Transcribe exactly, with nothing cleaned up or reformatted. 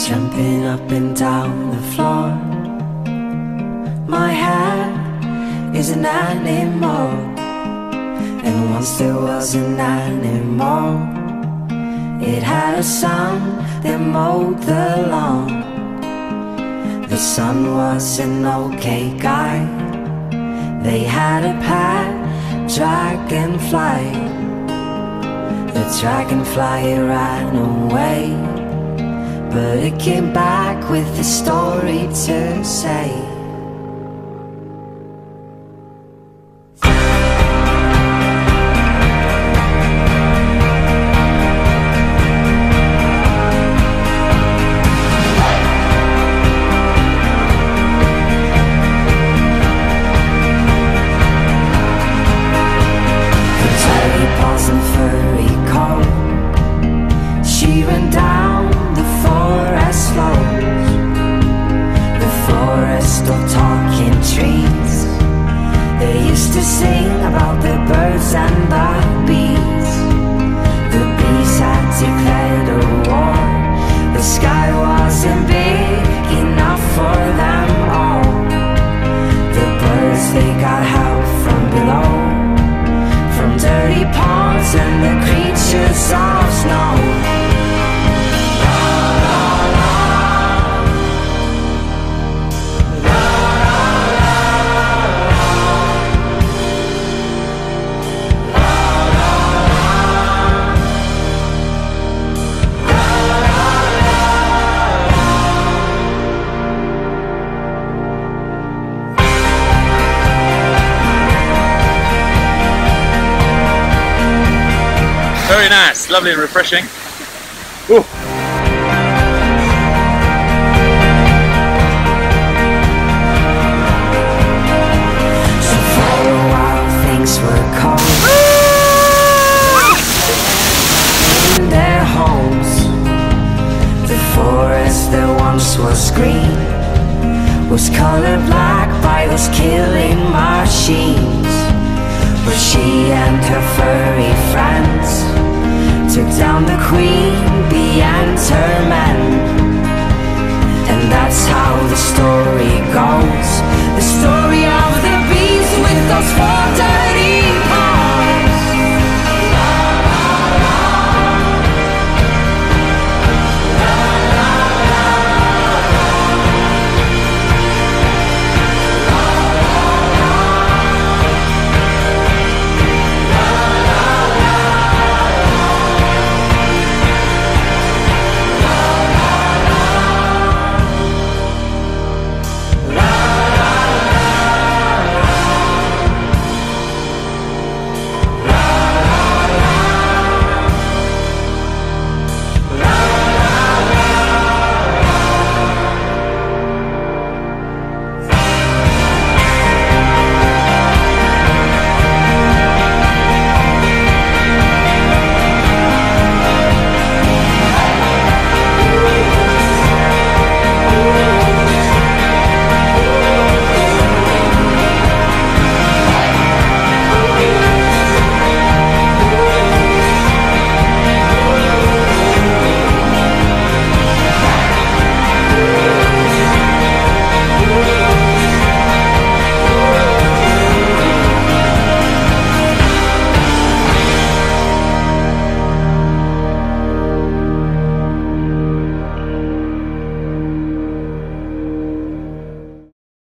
jumping up and down the floor. My hair is an animal, and once there was an animal. It had a son that mowed the lawn. The son was an okay guy. They had a pet dragonfly. The dragonfly ran away, but it came back with a story to say. To sing about the birds and the bees. The bees had declared a war. The sky wasn't big enough for them all. The birds, they got help from below, from dirty ponds and the creatures of snow. Very nice, lovely and refreshing. Ooh. So for a while things were cold in their homes. The forest that once was green was colored black by those killing machines. But she and her furry friends took down the queen bee and her men. And that's how the story goes, the story of the bees with those four